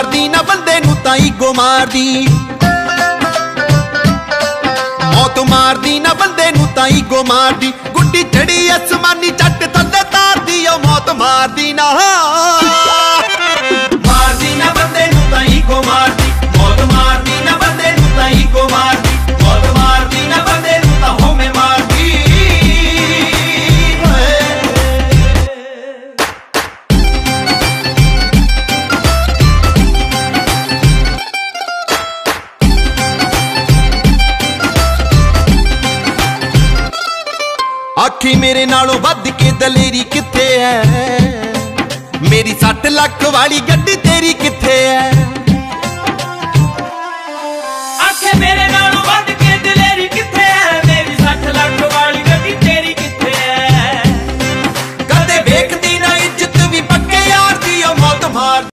मारदी ना बंदे नू तां ईगो मारदी, मौत मारदी ना बंदे नू तां ईगो मारदी। गुड्डी चढ़ी आसमानी झट थल्ले तारदी, ओ मौत मारदी ना बंदे नू तां ईगो मारदी, मौत मारदी ना बंदे नू तां ईगो मारदी, मौत मारदी ना बंदे नू तां होमे मारदी। आखी मेरे नालों वध के दलेरी किथे है, मेरी 60 लाख वाली गड्डी तेरी किथे है। आखे मेरे